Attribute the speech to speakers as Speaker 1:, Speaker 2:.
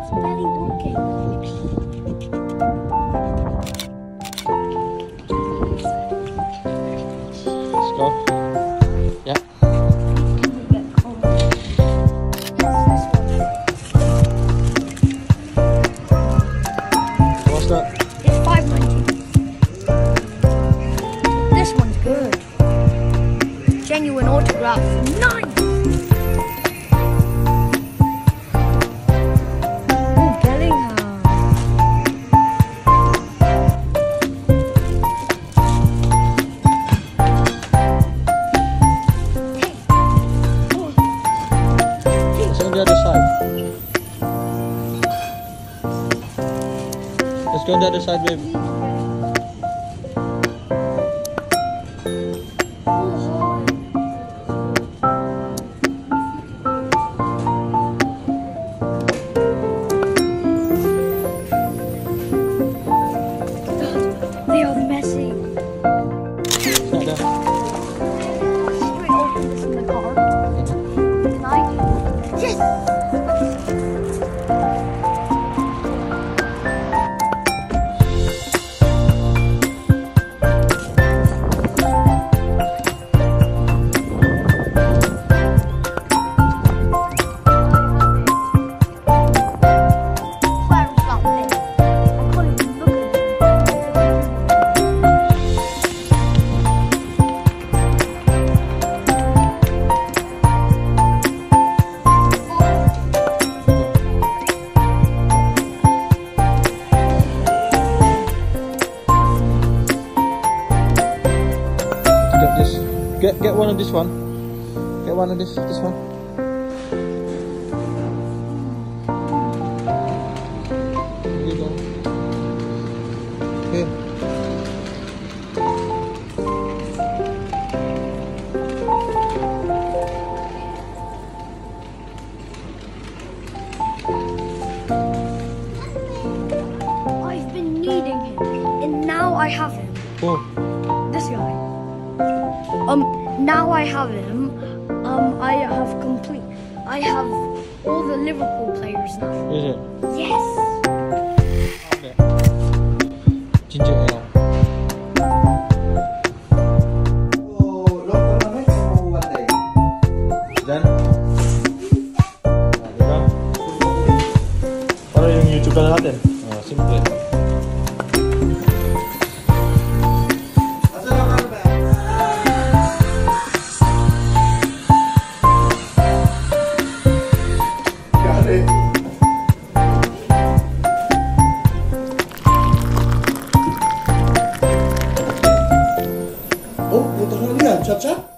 Speaker 1: Spelling talking.
Speaker 2: Let's go. Yeah. What's that?
Speaker 1: It's 5.90. This one's good. Genuine autograph. Nice! Oh, Bellingham.
Speaker 2: It's on the other side. Let's go on the other side, babe.
Speaker 1: They are messy.
Speaker 2: It's not there.
Speaker 1: Straight open this in the car. Can I? Yes!
Speaker 2: Get one of this one. Get one of this one. Here you go. Here.
Speaker 1: I've been needing him, and now I have him.
Speaker 2: Oh.
Speaker 1: This guy. Now I have him. I have all the Liverpool players now.
Speaker 2: Is it?
Speaker 1: Yes.
Speaker 2: Okay. Ginger ale. Dan? Diba? Para yung YouTube channel natin. Simple.
Speaker 3: Oh, yung tanong yan, chat-chat?